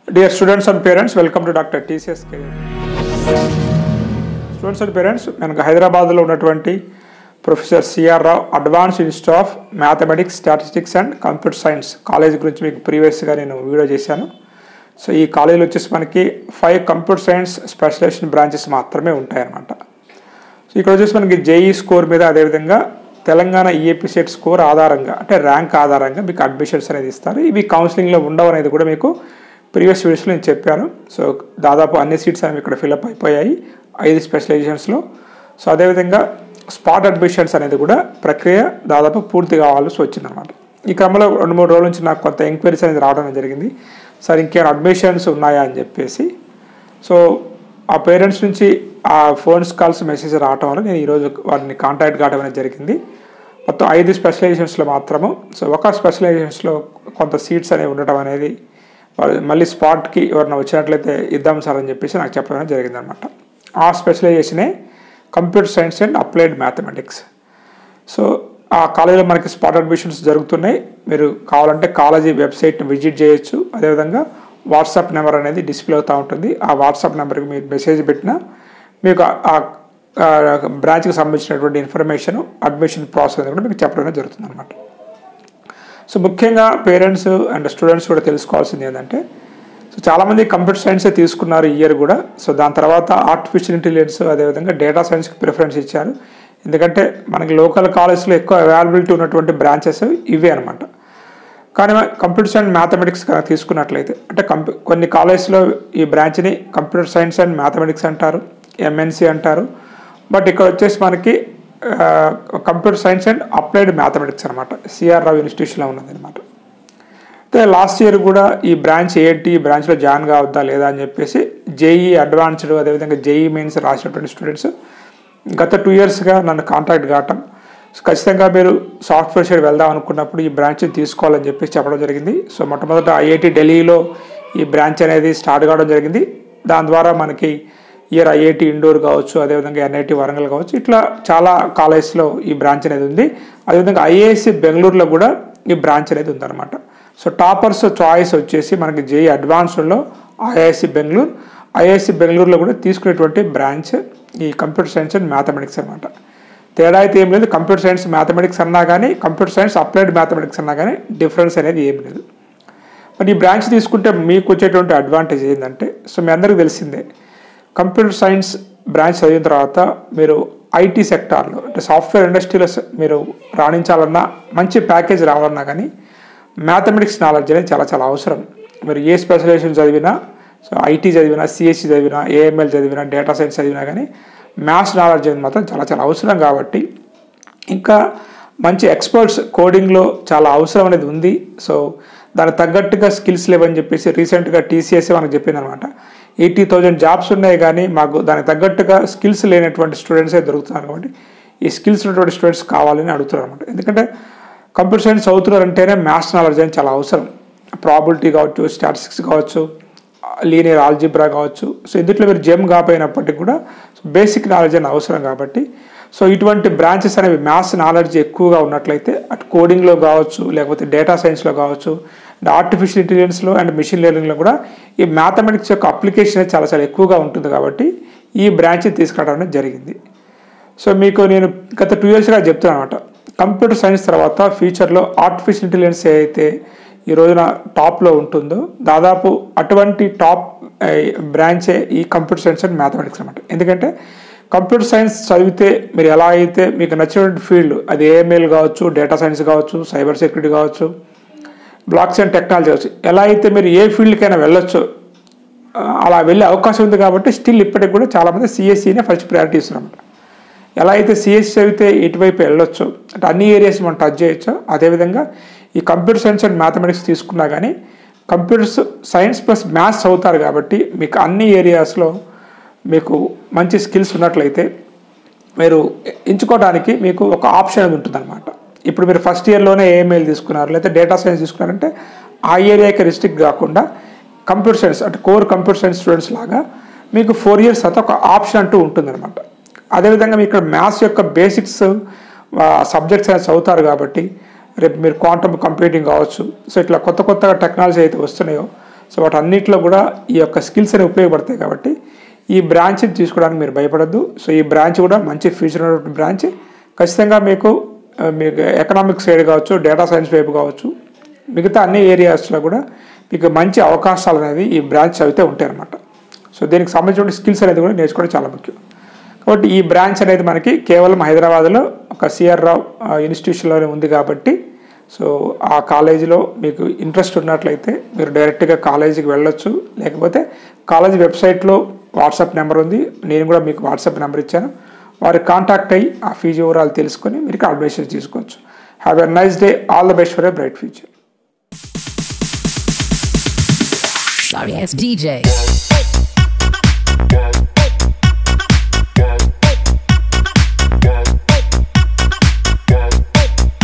Dear students and parents, welcome to Dr. TCS Career. Students and parents, మనకు హైదరాబాద్లో ఉన్నటువంటి professor C R Rao advanced institute of mathematics, statistics and computer science college గురించి మీకు ప్రీవియస్గా నేను video చేశాను. సో ఈ కాలేజీలో వచ్చేసి మనకి 5 కంప్యూటర్ సైన్స్ స్పెషలైజేషన్ బ్రాంచెస్ మాత్రమే ఉంటాయన్నమాట. సో ఇక్కడ వచ్చేసి మనకి జేఈ స్కోర్ మీద, అదేవిధంగా తెలంగాణ ఈఏపీ సెట్ స్కోర్ ఆధారంగా, అంటే ర్యాంక్ ఆధారంగా మీకు అడ్మిషన్స్ అనేది ఇస్తారు. ఇవి కౌన్సిలింగ్లో ఉండవు అనేది కూడా మీకు ప్రీవియస్ వీడియోస్లో నేను చెప్పాను. సో దాదాపు అన్ని సీట్స్ అనేవి ఇక్కడ ఫిల్అప్ అయిపోయాయి 5 స్పెషలైజేషన్స్లో. సో అదేవిధంగా స్పాట్ అడ్మిషన్స్ అనేది కూడా ప్రక్రియ దాదాపు పూర్తి కావాల్సి వచ్చిందనమాట. ఈ క్రమంలో 2-3 రోజుల నుంచి నాకు కొంత ఎంక్వైరీస్ అనేది రావడం జరిగింది. సార్ ఇంకేమైనా అడ్మిషన్స్ ఉన్నాయా అని చెప్పేసి. సో ఆ పేరెంట్స్ నుంచి ఆ ఫోన్స్ కాల్స్ మెసేజ్ రావటం వల్ల నేను ఈరోజు వారిని కాంటాక్ట్ కావడం అనేది జరిగింది. మొత్తం 5 స్పెషలైజేషన్స్లో మాత్రము. సో ఒక స్పెషలైజేషన్స్లో కొంత సీట్స్ అనేవి ఉండటం అనేది మళ్ళీ స్పాట్కి ఎవరైనా వచ్చినట్లయితే ఇద్దాం సార్ అని చెప్పేసి నాకు చెప్పడం జరిగిందనమాట. ఆ స్పెషలైజేషనే computer science and applied mathematics. So ఆ కాలేజీలో మనకి స్పాట్ అడ్మిషన్స్ జరుగుతున్నాయి. మీరు కావాలంటే కాలేజీ వెబ్సైట్ని విజిట్ చేయొచ్చు. అదేవిధంగా వాట్సాప్ నెంబర్ అనేది డిస్ప్లే అవుతూ ఉంటుంది. ఆ వాట్సాప్ నెంబర్కి మీరు మెసేజ్ పెట్టినా మీకు ఆ బ్రాంచ్కి సంబంధించినటువంటి ఇన్ఫర్మేషన్, అడ్మిషన్ ప్రాసెస్ అనేది కూడా మీకు చెప్పడం జరుగుతుంది అనమాట. సో ముఖ్యంగా పేరెంట్స్ అండ్ స్టూడెంట్స్ కూడా తెలుసుకోవాల్సింది ఏంటంటే, సో చాలామంది కంప్యూటర్ సైన్సే తీసుకున్నారు ఈ ఇయర్ కూడా. సో దాని తర్వాత ఆర్టిఫిషియల్ ఇంటెలిజెన్స్, అదేవిధంగా డేటా సైన్స్కి ప్రిఫరెన్స్ ఇచ్చారు. ఎందుకంటే మనకి లోకల్ కాలేజ్లో ఎక్కువ అవైలబిలిటీ ఉన్నటువంటి బ్రాంచెస్ ఇవే అనమాట. కానీ కంప్యూటర్ సైన్స్ మ్యాథమెటిక్స్ తీసుకున్నట్లయితే, అంటే కొన్ని కాలేజ్లో ఈ బ్రాంచ్ని కంప్యూటర్ సైన్స్ అండ్ మ్యాథమెటిక్స్ అంటారు, ఎంఎన్సి అంటారు. బట్ ఇక్కడ వచ్చేసి మనకి computer science and applied mathematics అనమాట, సిఆర్ రావు ఇన్స్టిట్యూషన్లో ఉన్నది అనమాట. అయితే లాస్ట్ ఇయర్ కూడా ఈ బ్రాంచ్ ఏంటి, ఈ బ్రాంచ్లో జాయిన్ కావద్దా లేదా అని చెప్పేసి జేఈ అడ్వాన్స్డ్, అదేవిధంగా జేఈ మెయిన్స్ రాసినటువంటి స్టూడెంట్స్ గత 2 ఇయర్స్గా నన్ను కాంటాక్ట్ కావటం, ఖచ్చితంగా మీరు సాఫ్ట్వేర్ సైడ్ వెళ్దాం అనుకున్నప్పుడు ఈ బ్రాంచ్ని తీసుకోవాలని చెప్పేసి చెప్పడం జరిగింది. సో మొట్టమొదట ఐఐటి ఢిల్లీలో ఈ బ్రాంచ్ అనేది స్టార్ట్ కావడం జరిగింది. దాని ద్వారా మనకి ఇయర్ ఐఐటి ఇండోర్ కావచ్చు, అదేవిధంగా ఎన్ఐటి వరంగల్ కావచ్చు, ఇట్లా చాలా కాలేజ్లో ఈ బ్రాంచ్ అనేది ఉంది. అదేవిధంగా ఐఐఎస్సి బెంగళూరులో కూడా ఈ బ్రాంచ్ అనేది ఉందన్నమాట. సో టాపర్స్ చాయిస్ వచ్చేసి మనకి జేఈ అడ్వాన్స్డ్లో ఐఐఎస్సి బెంగళూరు, ఐఐఎస్సి బెంగళూరులో కూడా తీసుకునేటువంటి బ్రాంచ్ ఈ కంప్యూటర్ సైన్స్ అండ్ మ్యాథమెటిక్స్ అనమాట. తేడా అయితే ఏం లేదు. కంప్యూటర్ సైన్స్ మ్యాథమెటిక్స్ అన్నా కానీ, కంప్యూటర్ సైన్స్ అప్లైడ్ మ్యాథమెటిక్స్ అన్నా కానీ డిఫరెన్స్ అనేది ఏం లేదు. మరి ఈ బ్రాంచ్ తీసుకుంటే మీకు వచ్చేటువంటి అడ్వాంటేజ్ ఏంటంటే, సో మీ అందరికీ తెలిసిందే, కంప్యూటర్ సైన్స్ బ్రాంచ్ చదివిన తర్వాత మీరు ఐటీ సెక్టార్లో, అంటే సాఫ్ట్వేర్ ఇండస్ట్రీలో మీరు రాణించాలన్నా, మంచి ప్యాకేజ్ రావాలన్నా కానీ మ్యాథమెటిక్స్ నాలెడ్జ్ అనేది చాలా చాలా అవసరం. మీరు ఏ స్పెషలైజేషన్ చదివినా, సో ఐటీ చదివినా, సిఎస్సి చదివినా, ఏఎంఎల్ చదివినా, డేటా సైన్స్ చదివినా కానీ మ్యాథ్స్ నాలెడ్జ్ అనేది మాత్రం చాలా చాలా అవసరం. కాబట్టి ఇంకా మంచి ఎక్స్పర్ట్స్ కోడింగ్లో చాలా అవసరం అనేది ఉంది. సో దానికి తగ్గట్టుగా స్కిల్స్ లేవని చెప్పేసి రీసెంట్గా టీసీఎస్ మనకు చెప్పింది అనమాట. 80,000 జాబ్స్ ఉన్నాయి కానీ మాకు దానికి తగ్గట్టుగా స్కిల్స్ లేనటువంటి స్టూడెంట్సే దొరుకుతున్నారు. కాబట్టి ఈ స్కిల్స్ ఉన్నటువంటి స్టూడెంట్స్ కావాలని అడుగుతున్నారు అనమాట. ఎందుకంటే కంప్యూటర్ సైన్స్ చదువుతున్నారంటేనే మ్యాథ్స్ నాలెడ్జ్ అనేది చాలా అవసరం. ప్రాబిలిటీ కావచ్చు, స్టాటిస్టిక్స్ కావచ్చు, లీనియర్ ఆల్జిబ్రా కావచ్చు. సో ఇందులో మీరు జెమ్ కాకపోయినప్పటికీ కూడా బేసిక్ నాలెడ్జ్ అనేది అవసరం. కాబట్టి సో ఇటువంటి బ్రాంచెస్ అనేవి మ్యాథ్స్ నాలెడ్జ్ ఎక్కువగా ఉన్నట్లయితే అటు కోడింగ్లో కావచ్చు, లేకపోతే డేటా సైన్స్లో కావచ్చు, ఆర్టిఫిషియల్ ఇంటెలిజెన్స్లో అండ్ మిషన్ లెర్నింగ్లో కూడా ఈ మ్యాథమెటిక్స్ యొక్క అప్లికేషన్ అనేది చాలా చాలా ఎక్కువగా ఉంటుంది. కాబట్టి ఈ బ్రాంచ్ని తీసుకురావడం అనేది జరిగింది. సో మీకు నేను గత 2 ఇయర్స్గా చెప్తున్నాను అనమాట, కంప్యూటర్ సైన్స్ తర్వాత ఫ్యూచర్లో ఆర్టిఫిషియల్ ఇంటెలిజెన్స్ ఏదైతే ఈ రోజున టాప్లో ఉంటుందో, దాదాపు అటువంటి టాప్ బ్రాంచే ఈ కంప్యూటర్ సైన్స్ అండ్ మ్యాథమెటిక్స్ అనమాట. ఎందుకంటే కంప్యూటర్ సైన్స్ చదివితే మీరు ఎలా అయితే మీకు నచ్చినటువంటి ఫీల్డ్, అది ఏఎంఎల్ కావచ్చు, డేటా సైన్స్ కావచ్చు, సైబర్ సెక్యూరిటీ కావచ్చు, బ్లాక్ చైన్ టెక్నాలజీ కావచ్చు, ఎలా అయితే మీరు ఏ ఫీల్డ్కైనా వెళ్ళొచ్చు, అలా వెళ్ళే అవకాశం ఉంది. కాబట్టి స్టిల్ ఇప్పటికి కూడా చాలామంది సిఎస్సినే ఫస్ట్ ప్రయారిటీ ఇస్తున్నమాట. ఎలా అయితే సిఎస్సి చదివితే ఇటువైపు వెళ్ళొచ్చు, అంటే అన్ని ఏరియాస్ మనం టచ్ చేయొచ్చు, అదేవిధంగా ఈ కంప్యూటర్ సైన్స్ అండ్ మ్యాథమెటిక్స్ తీసుకున్నా కానీ కంప్యూటర్ సైన్స్ ప్లస్ మ్యాథ్స్ అవుతారు. కాబట్టి మీకు అన్ని ఏరియాస్లో మీకు మంచి స్కిల్స్ ఉన్నట్లయితే మీరు ఎంచుకోవడానికి మీకు ఒక ఆప్షన్ అనేది ఉంటుందన్నమాట. ఇప్పుడు మీరు ఫస్ట్ ఇయర్లోనే ఏఎంఎల్ తీసుకున్నారు, లేదా డేటా సైన్స్ తీసుకున్నారంటే ఆ ఏరియాకి రిస్ట్రిక్ట్ కాకుండా కంప్యూటర్ సైన్స్, అంటే కోర్ కంప్యూటర్ సైన్స్ స్టూడెంట్స్ లాగా మీకు 4 ఇయర్స్ తర్వాత ఒక ఆప్షన్ అంటూ ఉంటుందన్నమాట. అదేవిధంగా మీకు ఇక్కడ మ్యాథ్స్ యొక్క బేసిక్స్ సబ్జెక్ట్స్ అనేది చదువుతారు. కాబట్టి రేపు మీరు క్వాంటమ్ కంప్యూటింగ్ కావచ్చు, సో ఇట్లా కొత్త కొత్తగా టెక్నాలజీ అయితే వస్తున్నాయో, సో వాటన్నిటిలో కూడా ఈ యొక్క స్కిల్స్ అనేవి ఉపయోగపడతాయి కాబట్టి ఈ బ్రాంచ్ని తీసుకోవడానికి మీరు భయపడద్దు. సో ఈ బ్రాంచ్ కూడా మంచి ఫ్యూచర్ ఉన్నటువంటి బ్రాంచ్. ఖచ్చితంగా మీకు ఎకనామిక్స్ సైడ్ కావచ్చు, డేటా సైన్స్ వైపు కావచ్చు, మిగతా అన్ని ఏరియాస్లో కూడా మీకు మంచి అవకాశాలు అనేది ఈ బ్రాంచ్ చదివితే ఉంటాయి అన్నమాట. సో దీనికి సంబంధించిన స్కిల్స్ అనేది కూడా నేర్చుకోవడం చాలా ముఖ్యం. కాబట్టి ఈ బ్రాంచ్ అనేది మనకి కేవలం హైదరాబాద్లో ఒక సిఆర్ రావ్ ఇన్స్టిట్యూషన్లోనే ఉంది కాబట్టి సో ఆ కాలేజీలో మీకు ఇంట్రెస్ట్ ఉన్నట్లయితే మీరు డైరెక్ట్గా కాలేజీకి వెళ్ళొచ్చు. లేకపోతే కాలేజీ వెబ్సైట్లో వాట్సాప్ నెంబర్ ఉంది, నేను కూడా మీకు వాట్సాప్ నెంబర్ ఇచ్చాను. వారి కాంటాక్ట్ అయ్యి ఆ ఫీజు వివరాలు తెలుసుకొని మీరు అడ్మిషన్ తీసుకోవచ్చు. Have a nice day. All the best for a bright future. Sorry, it's DJ.